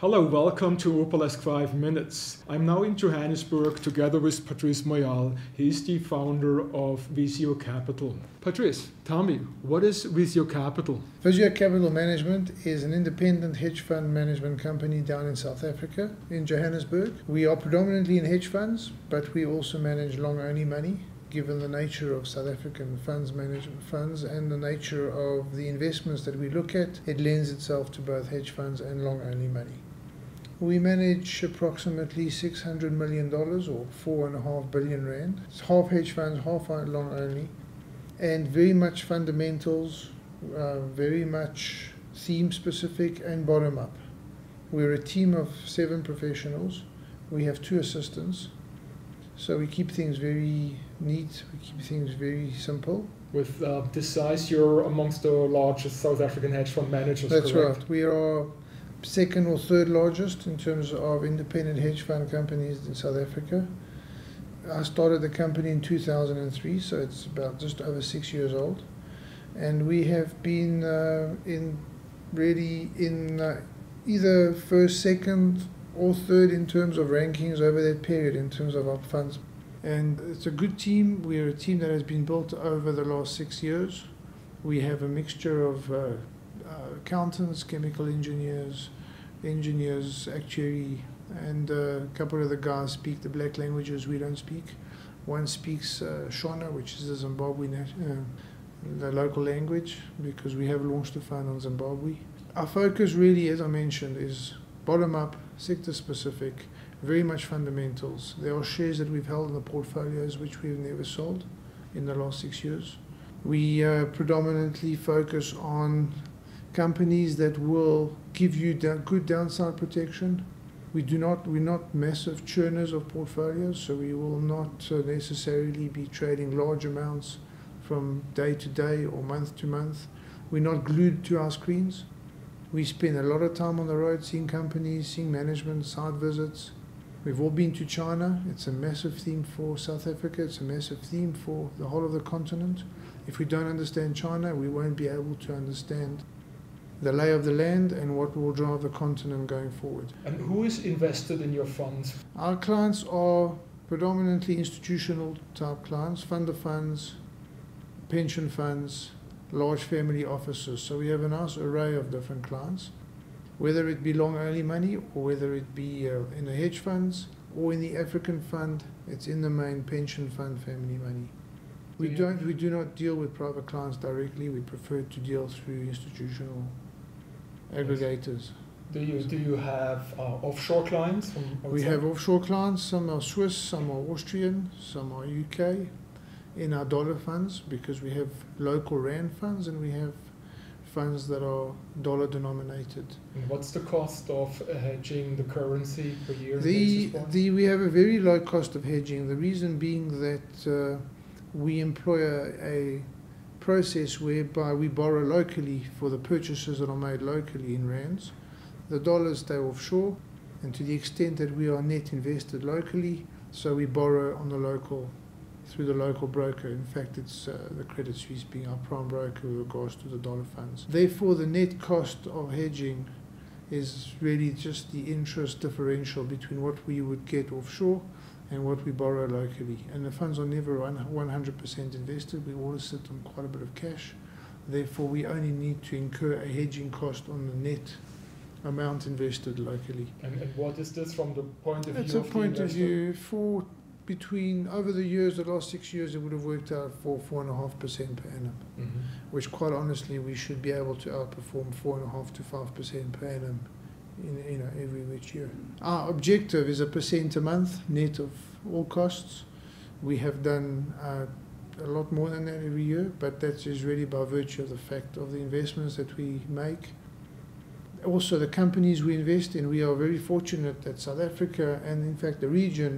Hello, welcome to Opalesque 5 Minutes. I'm now in Johannesburg together with Patrice Moyal. He's the founder of Visio Capital. Patrice, tell me, what is Visio Capital? Visio Capital Management is an independent hedge fund management company down in South Africa, in Johannesburg. We are predominantly in hedge funds, but we also manage long-only money. Given the nature of South African management funds and the nature of the investments that we look at, it lends itself to both hedge funds and long-only money. We manage approximately $600 million or 4.5 billion rand. It's half hedge funds, half long-only, and very much fundamentals, very much theme-specific and bottom-up. We're a team of 7 professionals. We have 2 assistants. So we keep things very neat, we keep things very simple. With this size, you're amongst the largest South African hedge fund managers, That's correct? right. We are second or third largest in terms of independent hedge fund companies in South Africa. I started the company in 2003, so it's about just over 6 years old. And we have been in either first, second, or third in terms of rankings over that period in terms of our funds. And it's a good team. We're a team that has been built over the last 6 years. We have a mixture of accountants, chemical engineers, actuary, and a couple of the guys speak the black languages we don't speak. One speaks Shona, which is the Zimbabwe the local language, because we have launched a fund on Zimbabwe. Our focus really, as I mentioned, is bottom-up, sector-specific, very much fundamentals. There are shares that we've held in the portfolios which we've never sold in the last 6 years. We predominantly focus on companies that will give you good downside protection. We're not massive churners of portfolios, so we will not necessarily be trading large amounts from day to day or month to month. We're not glued to our screens. We spend a lot of time on the road seeing companies, seeing management, site visits. We've all been to China. It's a massive theme for South Africa. It's a massive theme for the whole of the continent. If we don't understand China, we won't be able to understand the lay of the land and what will drive the continent going forward. And who is invested in your funds? Our clients are predominantly institutional type clients, fund of funds, pension funds, large family offices. So we have a nice array of different clients, whether it be long-only money or whether it be in the hedge funds or in the African fund. It's in the main pension fund family money. We do not deal with private clients directly. We prefer to deal through institutional aggregators. Do you have offshore clients? We have offshore clients. Some are Swiss, some are Austrian, some are UK. In our dollar funds, because we have local rand funds and we have funds that are dollar denominated. And what's the cost of hedging the currency per year? We have a very low cost of hedging. The reason being that we employ a process whereby we borrow locally for the purchases that are made locally in rands. The dollars stay offshore, and to the extent that we are net invested locally, so we borrow on the local through the local broker. In fact, it's the Credit Suisse being our prime broker with regards to the dollar funds. Therefore, the net cost of hedging is really just the interest differential between what we would get offshore and what we borrow locally. And the funds are never 100% invested. We always sit on quite a bit of cash. Therefore, we only need to incur a hedging cost on the net amount invested locally. And what is this from the point of view? It's a point of view for over the years, the last 6 years, it would have worked out for 4.5% per annum, which quite honestly we should be able to outperform 4.5% to 5% per annum in every which year. Our objective is 1% a month net of all costs. We have done a lot more than that every year, but that is really by virtue of the fact of the investments that we make. Also, the companies we invest in, we are very fortunate that South Africa and in fact the region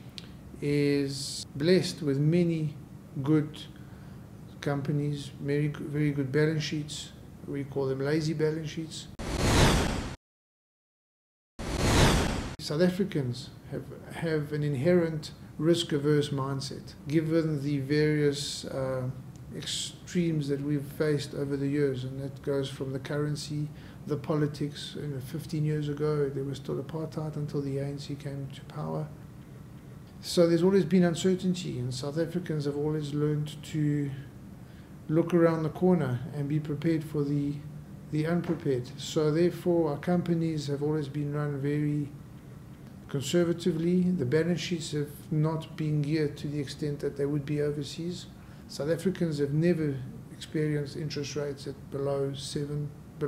is blessed with many good companies, very good balance sheets. We call them lazy balance sheets. South Africans have an inherent risk-averse mindset, given the various extremes that we've faced over the years, and that goes from the currency the politics. 15 years ago, there was still apartheid until the ANC came to power. So there's always been uncertainty, and South Africans have always learned to look around the corner and be prepared for the unprepared. So therefore, our companies have always been run very conservatively. The balance sheets have not been geared to the extent that they would be overseas. South Africans have never experienced interest rates at less than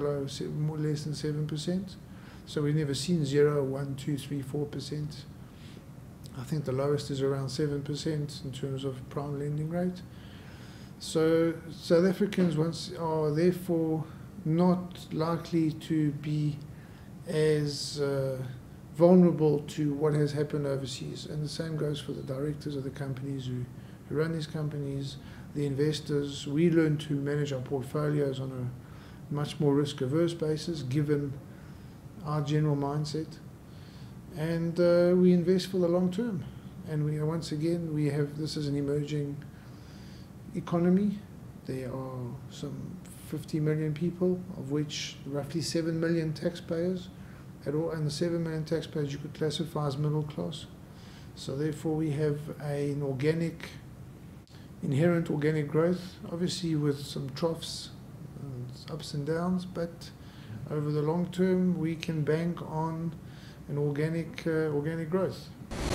7%. So we've never seen 0, 1, 2, 3, 4%. I think the lowest is around 7% in terms of prime lending rate. So South Africans are therefore not likely to be as vulnerable to what has happened overseas. And the same goes for the directors of the companies who run these companies, the investors. We learn to manage our portfolios on a much more risk-averse basis, given our general mindset. And we invest for the long term. And once again, this is an emerging economy. There are some 50 million people, of which roughly 7 million taxpayers at all, and the 7 million taxpayers you could classify as middle class. So therefore we have an inherent organic growth, obviously with some troughs and ups and downs, but over the long term we can bank on an organic growth.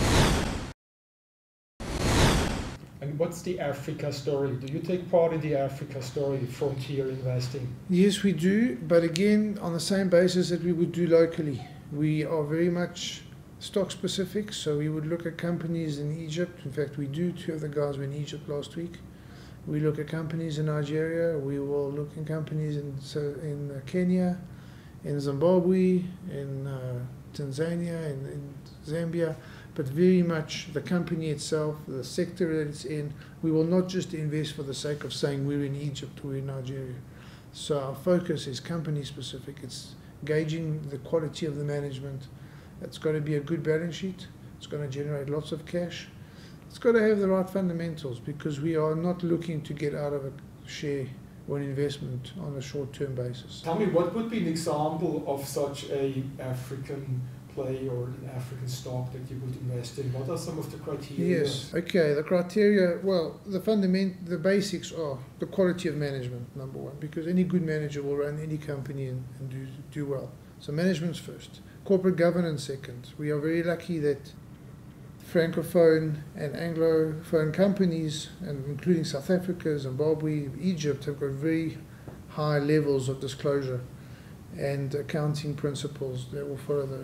And what's the Africa story? Do you take part in the Africa story, frontier investing? Yes, we do, but again, on the same basis that we would do locally. We are very much stock specific, so we would look at companies in Egypt. In fact, we do. 2 of the guys were in Egypt last week. We look at companies in Nigeria. We will look at companies in Kenya, in Zimbabwe, in Tanzania, in Zambia, but very much the company itself, the sector that it's in. We will not just invest for the sake of saying we're in Egypt or in Nigeria. So our focus is company specific. It's gauging the quality of the management. It's got to be a good balance sheet. It's going to generate lots of cash. It's got to have the right fundamentals, because we are not looking to get out of a share or an investment on a short-term basis. Tell me, what would be an example of such a African play or an African stock that you would invest in? What are some of the criteria? Yes, okay, the criteria, well, the basics are the quality of management, number one, because any good manager will run any company and do well. So management's first. Corporate governance second. We are very lucky that Francophone and Anglophone companies, and including South Africa, Zimbabwe, Egypt, have got very high levels of disclosure and accounting principles that will follow the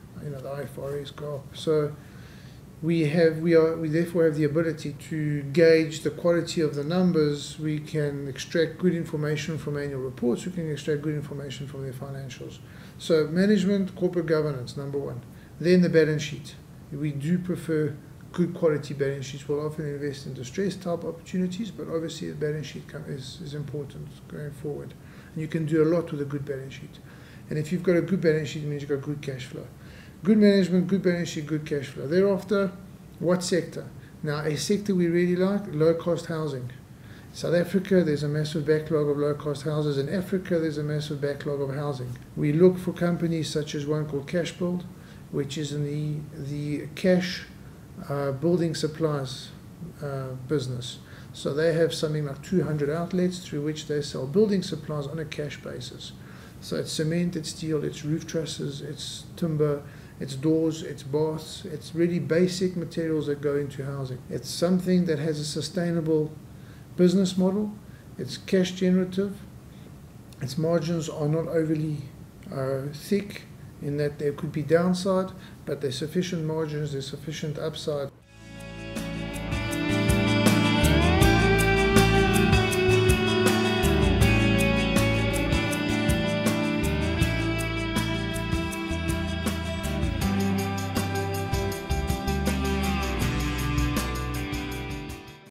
IFRS GAAP. So we therefore have the ability to gauge the quality of the numbers. We can extract good information from annual reports. We can extract good information from their financials. So management, corporate governance, number one. Then the balance sheet. We do prefer good quality balance sheets. We'll often invest in distressed type opportunities, but obviously the balance sheet is important going forward. And you can do a lot with a good balance sheet. And if you've got a good balance sheet, it means you've got good cash flow. Good management, good balance sheet, good cash flow. Thereafter, what sector? Now, a sector we really like, low-cost housing. South Africa, there's a massive backlog of low-cost houses. In Africa, there's a massive backlog of housing. We look for companies such as one called Cash Build, which is in the cash building supplies business. So they have something like 200 outlets through which they sell building supplies on a cash basis. So it's cement, it's steel, it's roof trusses, it's timber, it's doors, it's baths, it's really basic materials that go into housing. It's something that has a sustainable business model, it's cash generative, its margins are not overly thick in that there could be downside, but there's sufficient margins, there's sufficient upside